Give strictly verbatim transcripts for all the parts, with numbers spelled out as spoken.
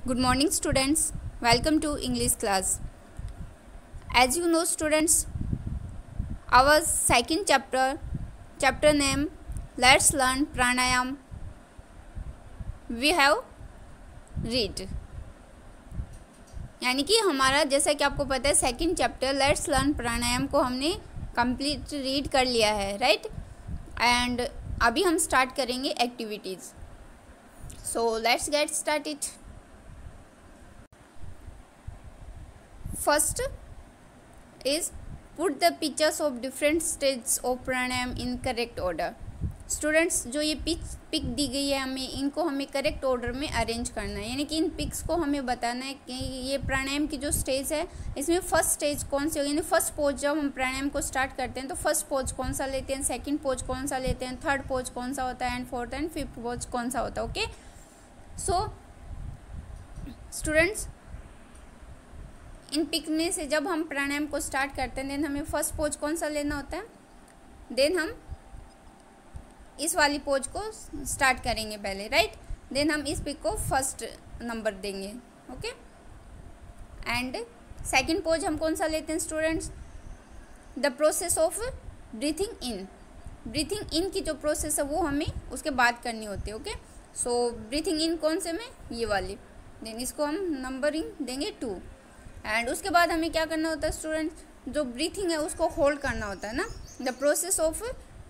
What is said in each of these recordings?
Good morning students, welcome to English class. As you know students, our second chapter, chapter name Let's Learn Pranayam, we have read. यानी कि हमारा जैसा कि आपको पता है second chapter let's learn pranayam को हमने कंप्लीट रीड कर लिया है, राइट. एंड अभी हम स्टार्ट करेंगे activities. So let's get started. First is put the pictures of different stages of pranayam in correct order. Students जो ये पिक पिक दी गई है हमें इनको हमें करेक्ट ऑर्डर में अरेंज करना है, यानी कि इन पिक्स को हमें बताना है कि ये प्राणायाम की जो स्टेज है इसमें फर्स्ट स्टेज कौन सी होगी, यानी फर्स्ट पोज जब हम प्राणायाम को स्टार्ट करते हैं तो फर्स्ट पोज कौन सा लेते हैं, सेकंड पोज कौन सा लेते हैं, थर्ड पोज कौन सा होता है and fourth and fifth pose कौन सा होता है. ओके, सो स्टूडेंट्स इन पिक में से जब हम प्राणायाम को स्टार्ट करते हैं देन हमें फर्स्ट पोज कौन सा लेना होता है, देन हम इस वाली पोज को स्टार्ट करेंगे पहले, राइट. देन हम इस पिक को फर्स्ट नंबर देंगे. ओके, एंड सेकंड पोज हम कौन सा लेते हैं students, the process of breathing in. Breathing in की जो प्रोसेस है वो हमें उसके बाद करनी होती है. ओके, सो ब्रीथिंग इन कौन से में, ये वाली. देन इसको हम नंबरिंग देंगे टू. एंड उसके बाद हमें क्या करना होता है स्टूडेंट्स, जो ब्रीथिंग है उसको होल्ड करना होता है ना, the process of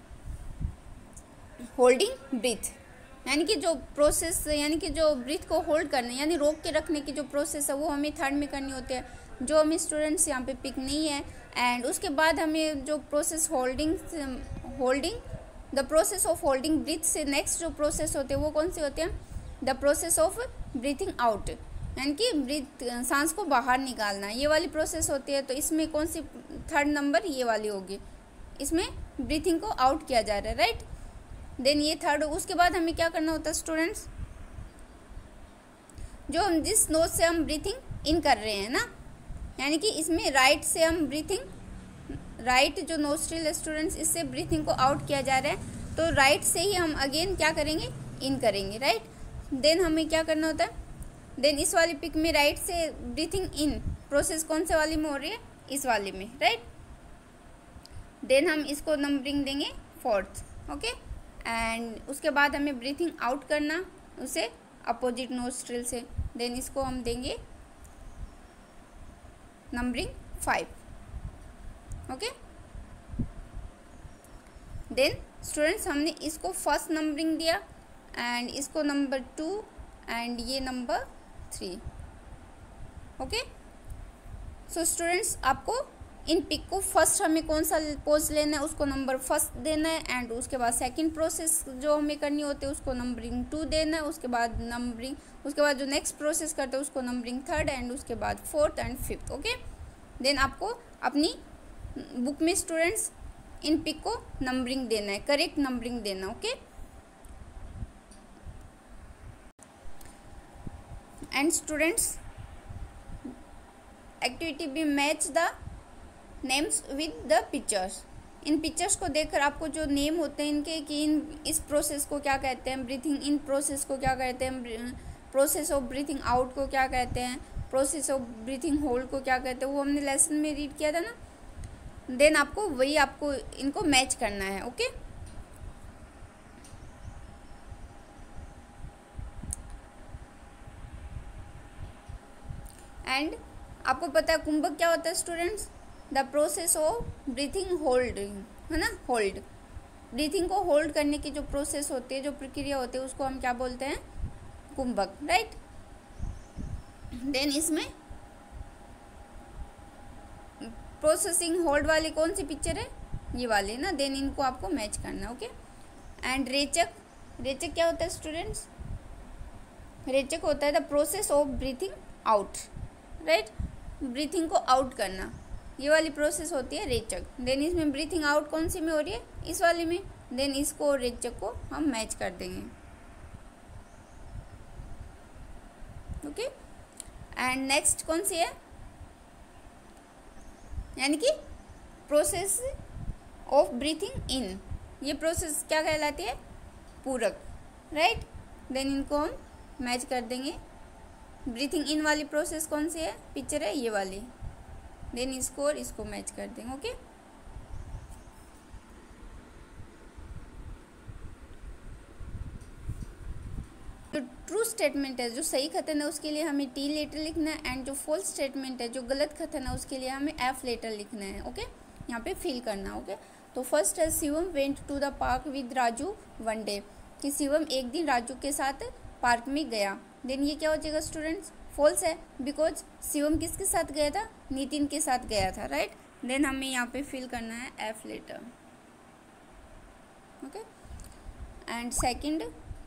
holding breath. यानी कि जो प्रोसेस यानी कि जो ब्रीथ को होल्ड करने यानी रोक के रखने की जो प्रोसेस है वो हमें थर्ड में करनी होती है, जो हमें स्टूडेंट्स यहाँ पे पिक नहीं है. एंड उसके बाद हमें जो process holding holding the process of holding breath से नेक्स्ट जो प्रोसेस होते हैं वो कौन सी होती है, the process of breathing out. यानी कि ब्रीथ सांस को बाहर निकालना, ये वाली प्रोसेस होती है. तो इसमें कौन सी थर्ड नंबर ये वाली होगी, इसमें ब्रीथिंग को आउट किया जा रहा है, राइट. देन ये थर्ड. उसके बाद हमें क्या करना होता है स्टूडेंट्स, जो हम जिस नोज से हम ब्रीथिंग इन कर रहे हैं ना, यानी कि इसमें राइट से हम ब्रीथिंग राइट जो नोस्ट्रिल है स्टूडेंट्स इससे ब्रीथिंग को आउट किया जा रहा है, तो राइट से ही हम अगेन क्या करेंगे, इन करेंगे, राइट. देन हमें क्या करना होता है, देन इस वाली पिक में राइट से ब्रीथिंग इन प्रोसेस कौन से वाली में हो रही है, इस वाली में, राइट. देन हम इसको नंबरिंग देंगे फोर्थ. ओके, एंड उसके बाद हमें ब्रीथिंग आउट करना उसे अपोजिट नोस्ट्रिल से. देन इसको हम देंगे numbering five. Okay, then students हमने इसको फर्स्ट नंबरिंग दिया एंड इसको नंबर टू एंड ये number three. Okay, so students आपको इन पिक को फर्स्ट हमें कौन सा पोज लेना है उसको नंबर फर्स्ट देना है, एंड उसके बाद सेकंड प्रोसेस जो हमें करनी होती है उसको नंबरिंग टू देना है. उसके बाद नंबरिंग उसके बाद जो नेक्स्ट प्रोसेस करते हैं उसको नंबरिंग थर्ड एंड उसके बाद fourth and fifth. Okay, then आपको अपनी बुक में स्टूडेंट्स इन पिक को नंबरिंग देना है, करेक्ट नंबरिंग देना. ओके, एंड स्टूडेंट्स एक्टिविटी भी match the names with the pictures. इन पिक्चर्स को देखकर आपको जो नेम होते हैं इनके कि इन इस प्रोसेस को क्या कहते हैं, ब्रीथिंग इन प्रोसेस को क्या कहते हैं, प्रोसेस ऑफ ब्रीथिंग आउट को क्या कहते हैं, प्रोसेस ऑफ ब्रीथिंग होल्ड को क्या कहते हैं, वो हमने लेसन में रीड किया था ना. देन आपको वही आपको इनको मैच करना है. ओके, एंड आपको पता है कुंभक क्या होता है students, the process of breathing holding, है ना, होल्ड. ब्रीथिंग को होल्ड करने की जो प्रोसेस होती है, जो प्रक्रिया होती है उसको हम क्या बोलते हैं, कुंभक, राइट. देन इसमें प्रोसेसिंग होल्ड वाली कौन सी पिक्चर है, ये वाली ना. देन इनको आपको मैच करना है. Okay, and रेचक. रेचक क्या होता है स्टूडेंट्स, रेचक होता है the process of breathing out, right. Breathing को आउट करना, ये वाली प्रोसेस होती है रेचक. देन इसमें ब्रीथिंग आउट कौन सी में हो रही है, इस वाली में. देन इसको रेचक को हम मैच कर देंगे. ओके, एंड नेक्स्ट कौन सी है, यानी कि प्रोसेस ऑफ ब्रीथिंग इन, ये प्रोसेस क्या कहलाती है, पूरक, राइट. देन इनको हम मैच कर देंगे ब्रीथिंग इन वाली प्रोसेस कौन सी है, पिक्चर है ये वाली। देन इसको और इसको मैच कर देंगे। ओके, जो ट्रू स्टेटमेंट है, जो सही कथन है, उसके लिए हमें टी लेटर लिखना है, एंड जो फॉल्स स्टेटमेंट है, जो गलत कथन है, उसके लिए हमें एफ लेटर लिखना है। ओके, यहाँ पे फिल करना। ओके, तो फर्स्ट है Shivam went to the park with Raju one day, कि शिवम एक दिन राजू के साथ पार्क में गया। देन ये क्या हो जाएगा स्टूडेंट्स, फॉल्स है, बिकॉज शिवम किसके साथ गया था, नितिन के साथ गया था, राइट। देन हमें यहाँ पे फिल करना है F letter. Okay, and second,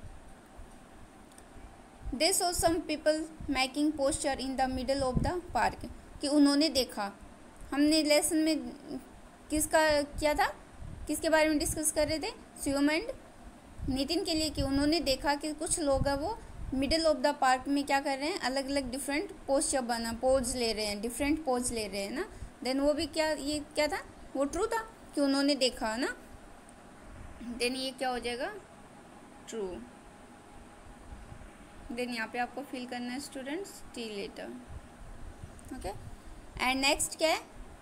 they so some people making poster in the middle of the park, कि उन्होंने देखा। हमने लेसन में किसका किया था, किसके बारे में डिस्कस कर रहे थे, शिवम एंड नितिन के लिए, कि उन्होंने देखा कि कुछ लोग हैं वो मिडल ऑफ द पार्क में क्या कर रहे हैं, अलग अलग डिफरेंट पोस्टर बना पोज ले रहे हैं, डिफरेंट पोज ले रहे हैं ना। देन वो भी क्या, ये क्या था, वो ट्रू था कि उन्होंने देखा ना। देन ये क्या हो जाएगा, ट्रू। देन यहाँ पे आपको फिल करना है students T letter. Okay, and next क्या है,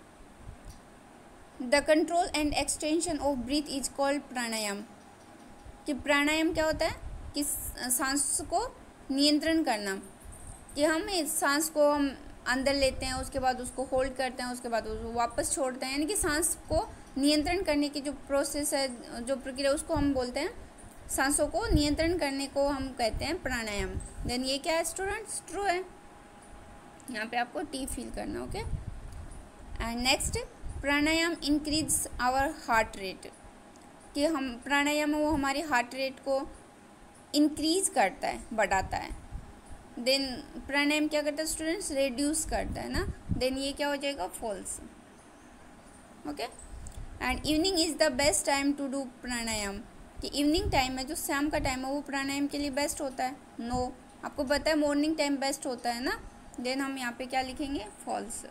the control and extension of breath is called pranayam, कि प्राणायाम क्या होता है, कि सांस को नियंत्रण करना, कि हम इस सांस को हम अंदर लेते हैं, उसके बाद उसको होल्ड करते हैं, उसके बाद उसको वापस छोड़ते हैं, यानी कि सांस को नियंत्रण करने की जो प्रोसेस है, जो प्रक्रिया, उसको हम बोलते हैं, सांसों को नियंत्रण करने को हम कहते हैं प्राणायाम। देन ये क्या है स्टूडेंट्स, ट्रू है, यहाँ पे आपको टी फील करना। Okay, and next, pranayam increase our heart rate, कि हम प्राणायाम वो हमारी हार्ट रेट को इंक्रीज करता है, बढ़ाता है। देन प्राणायाम क्या करता है स्टूडेंट्स, रिड्यूस करता है ना। देन ये क्या हो जाएगा, false. Okay, and evening is the best time to do pranayam, कि इवनिंग टाइम है, जो शाम का टाइम है, वो प्राणायाम के लिए बेस्ट होता है। नो no, आपको पता है मॉर्निंग टाइम बेस्ट होता है ना। देन हम यहाँ पे क्या लिखेंगे, false.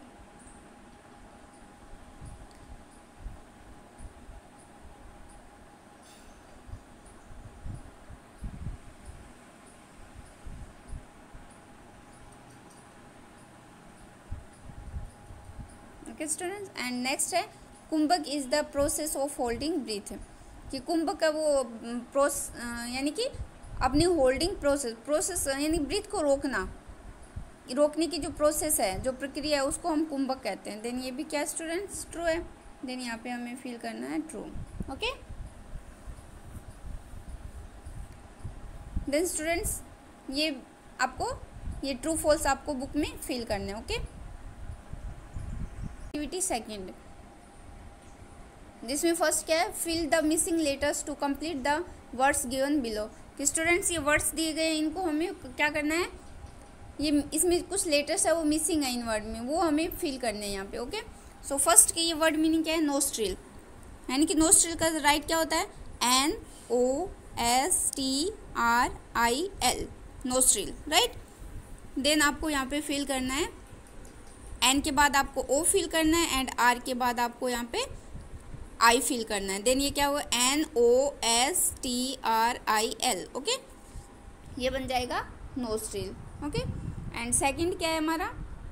Okay students, and next है kumbhak is the process of holding breath, कि कुंभक का वो प्रोस यानी कि अपनी होल्डिंग प्रोसेस प्रोसेस यानी ब्रीथ को रोकना, रोकने की जो प्रोसेस है, जो प्रक्रिया है, उसको हम कुंभक कहते हैं। देन ये भी क्या स्टूडेंट्स, ट्रू है। देन यहाँ पे हमें फील करना है ट्रू। ओके, देन स्टूडेंट्स ये आपको ये ट्रू फॉल्स आपको बुक में फिल करना है। ओके, एक्टिविटी सेकंड, जिसमें फर्स्ट क्या है, fill the missing letters to complete the words given below, कि स्टूडेंट्स ये वर्ड्स दिए गए हैं, इनको हमें क्या करना है, ये इसमें कुछ लेटर्स है वो मिसिंग है इन वर्ड में, वो हमें फिल करने हैं यहाँ पे। ओके, सो फर्स्ट के ये वर्ड मीनिंग क्या है, नोस्ट्रिल, यानी कि नोस्ट्रिल का राइट क्या होता है, N O S T R I L, nostril, right. Then आपको यहाँ पे फिल करना है, एन के बाद आपको ओ फिल करना है, एंड आर के बाद आपको यहाँ पे आई फिल करना है। देन ये क्या हुआ, N O S T R I L. Okay, ये बन जाएगा नोस्ट्रिल। ओके, एंड सेकंड क्या है हमारा,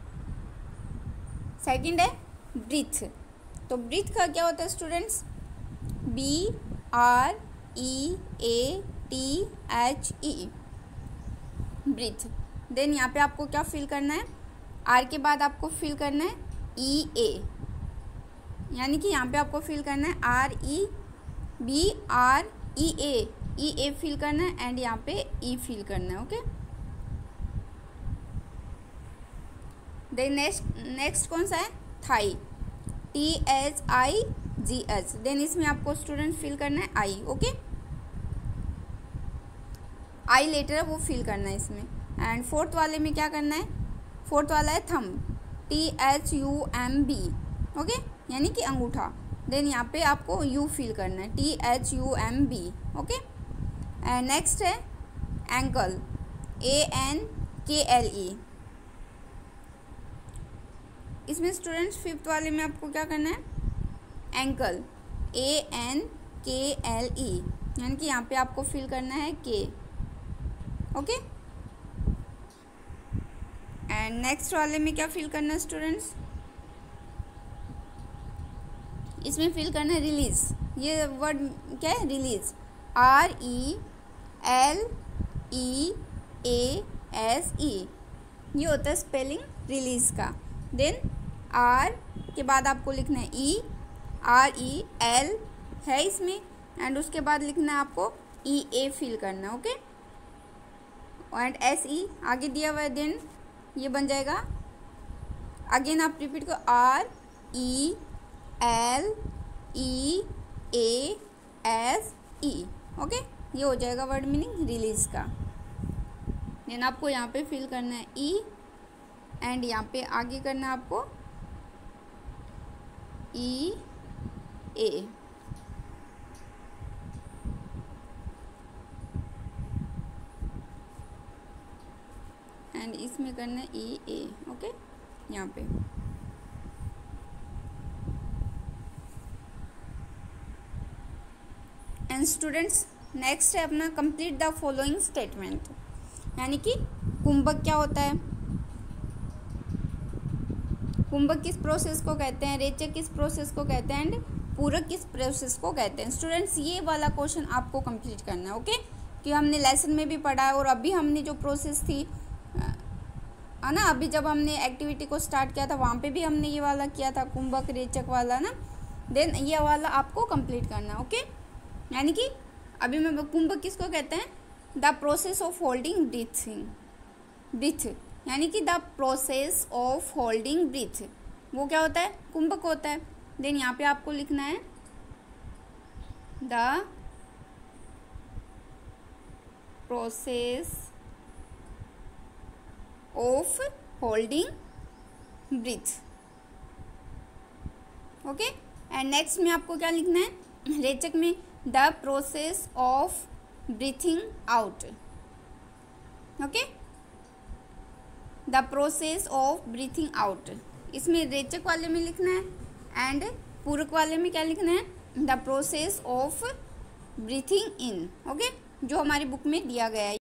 सेकंड है ब्रीथ। तो ब्रीथ का क्या होता है students, B R E A T H E, breath. Then यहाँ पे आपको क्या फिल करना है, आर के बाद आपको फिल करना है ई ए, यानी कि यहाँ पे आपको फिल करना है R E B R E A, E A fill करना है, एंड यहाँ पे ई फिल करना है। ओके, देन नेक्स्ट नेक्स्ट कौन सा है, thigh, T H I G H. Then इसमें आपको स्टूडेंट फिल करना है आई। ओके, आई लेटर है वो फिल करना है इसमें। एंड फोर्थ वाले में क्या करना है, फोर्थ वाला है thumb, T H U M B. Okay, यानी कि अंगूठा। देन यहाँ पे आपको यू फिल करना है, T H U M B. Okay, and next है ankle, A N K L E. इसमें स्टूडेंट्स फिफ्थ वाले में आपको क्या करना है, ankle, A N K L E, यानी कि यहाँ पे आपको फिल करना है के। ओके, एंड नेक्स्ट वाले में क्या फिल करना है स्टूडेंट्स, इसमें फिल करना है रिलीज। ये वर्ड क्या है, release, R E L E A S E, ये होता है स्पेलिंग रिलीज का। देन आर के बाद आपको लिखना है ई, आर ई एल है इसमें, एंड उसके बाद लिखना है आपको ई ए फिल करना, ओके। एंड एस ई आगे दिया हुआ है, देन ये बन जाएगा, अगेन आप रिपीट करो, R E L E A S E, okay. ये हो जाएगा वर्ड मीनिंग रिलीज का। देन आपको यहाँ पे फिल करना है ई, एंड यहाँ पे आगे करना है आपको ई ए, एंड इसमें करना है ई ए, ओके, यहाँ पे। एंड स्टूडेंट्स नेक्स्ट है अपना कंप्लीट द फॉलोइंग स्टेटमेंट, यानी कि कुंभक क्या होता है, कुंभक किस प्रोसेस को कहते हैं, रेचक किस प्रोसेस को कहते हैं, एंड पूरक किस प्रोसेस को कहते हैं। स्टूडेंट्स ये वाला क्वेश्चन आपको कंप्लीट करना है, ओके, कि हमने लेसन में भी पढ़ा है और अभी हमने जो प्रोसेस थी है ना, अभी जब हमने एक्टिविटी को स्टार्ट किया था वहाँ पे भी हमने ये वाला किया था, कुंभक रेचक वाला ना। देन ये वाला आपको कंप्लीट करना है, ओके। यानी कि अभी मैं कुंभक किसको कहते हैं, the process of holding breathing, breath, यानी कि the process of holding breath, वो क्या होता है, कुंभक होता है। देन यहाँ पे आपको लिखना है the process of holding breath, okay. And next में आपको क्या लिखना है, रेचक में the process of breathing out, okay, the process of breathing out, इसमें रेचक वाले में लिखना है, एंड पूरक वाले में क्या लिखना है, the process of breathing in, okay, जो हमारी बुक में दिया गया है।